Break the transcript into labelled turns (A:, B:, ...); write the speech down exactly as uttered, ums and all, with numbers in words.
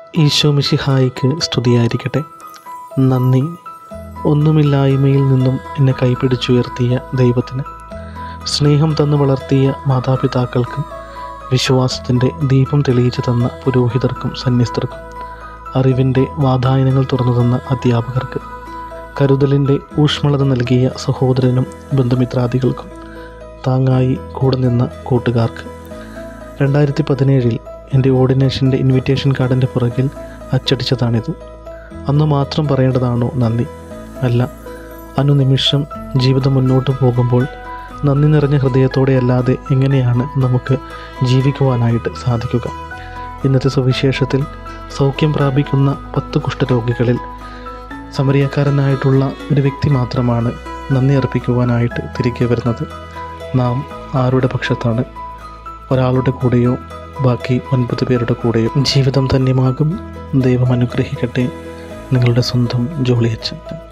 A: ഈശോ മിശിഹായിക്ക് സ്തുതിയായിരിക്കട്ടെ. നന്ദി. ഒന്നുമില്ലായ്മയിൽ നിന്നും എന്നെ കൈപിടിച്ചുയർത്തിയ ദൈവത്തിന്, സ്നേഹം തന്നു വളർത്തിയ മാതാപിതാക്കൾക്കും, വിശ്വാസത്തിൻ്റെ ദീപം തെളിയിച്ചു തന്ന പുരോഹിതർക്കും സന്യസ്തർക്കും, അറിവിൻ്റെ വാതായനങ്ങൾ തുറന്നു തന്ന അധ്യാപകർക്ക്, കരുതലിൻ്റെ ഊഷ്മളത നൽകിയ സഹോദരനും ബന്ധുമിത്രാദികൾക്കും, താങ്ങായി കൂടെ നിന്ന കൂട്ടുകാർക്ക്. രണ്ടായിരത്തി പതിനേഴിൽ എൻ്റെ ഓർഡിനേഷൻ്റെ ഇൻവിറ്റേഷൻ കാർഡിൻ്റെ പുറകിൽ അച്ചടിച്ചതാണിത്. അന്ന് മാത്രം പറയേണ്ടതാണോ നന്ദി? അല്ല, അനുനിമിഷം ജീവിതം മുന്നോട്ട് പോകുമ്പോൾ നന്ദി നിറഞ്ഞ ഹൃദയത്തോടെ അല്ലാതെ എങ്ങനെയാണ് നമുക്ക് ജീവിക്കുവാനായിട്ട് സാധിക്കുക? ഇന്നത്തെ സുവിശേഷത്തിൽ സൗഖ്യം പ്രാപിക്കുന്ന പത്ത് കുഷ്ഠരോഗികളിൽ സമരിയക്കാരനായിട്ടുള്ള ഒരു വ്യക്തി മാത്രമാണ് നന്ദി അർപ്പിക്കുവാനായിട്ട് തിരികെ വരുന്നത്. നാം ആരുടെ പക്ഷത്താണ്? ഒരാളുടെ കൂടെയോ ബാക്കി ഒൻപത് പേരുടെ കൂടെയോ? ജീവിതം ധന്യമാകും. ദൈവം അനുഗ്രഹിക്കട്ടെ. നിങ്ങളുടെ സ്വന്തം ജോളി അച്ഛൻ.